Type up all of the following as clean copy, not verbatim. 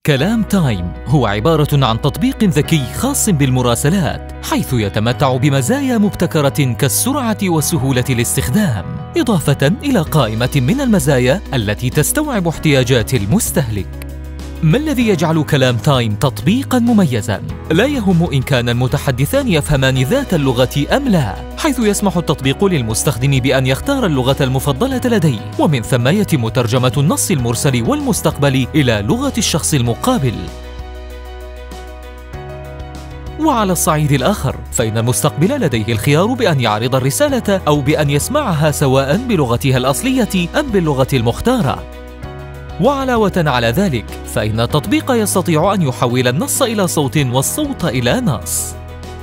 كلام تايم هو عبارة عن تطبيق ذكي خاص بالمراسلات، حيث يتمتع بمزايا مبتكرة كالسرعة وسهولة الاستخدام، إضافة إلى قائمة من المزايا التي تستوعب احتياجات المستهلك. ما الذي يجعل كلام تايم تطبيقاً مميزاً؟ لا يهم إن كان المتحدثان يفهمان ذات اللغة أم لا، حيث يسمح التطبيق للمستخدم بأن يختار اللغة المفضلة لديه، ومن ثم يتم ترجمة النص المرسل والمستقبلي إلى لغة الشخص المقابل. وعلى الصعيد الآخر، فإن المستقبل لديه الخيار بأن يعرض الرسالة أو بأن يسمعها سواء بلغتها الأصلية أم باللغة المختارة. وعلاوة على ذلك، فإن التطبيق يستطيع أن يحول النص إلى صوت والصوت إلى نص.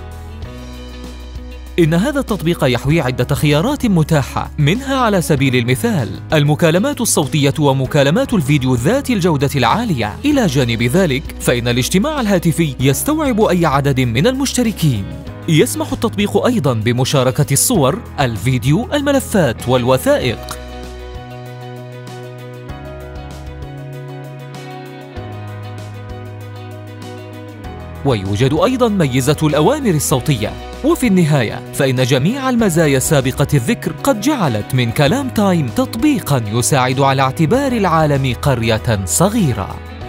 إن هذا التطبيق يحوي عدة خيارات متاحة، منها على سبيل المثال المكالمات الصوتية ومكالمات الفيديو ذات الجودة العالية. إلى جانب ذلك، فإن الاجتماع الهاتفي يستوعب أي عدد من المشتركين. يسمح التطبيق أيضاً بمشاركة الصور، الفيديو، الملفات والوثائق. ويوجد أيضاً ميزة الأوامر الصوتية. وفي النهاية، فإن جميع المزايا السابقة الذكر قد جعلت من كلام تايم تطبيقاً يساعد على اعتبار العالم قرية صغيرة.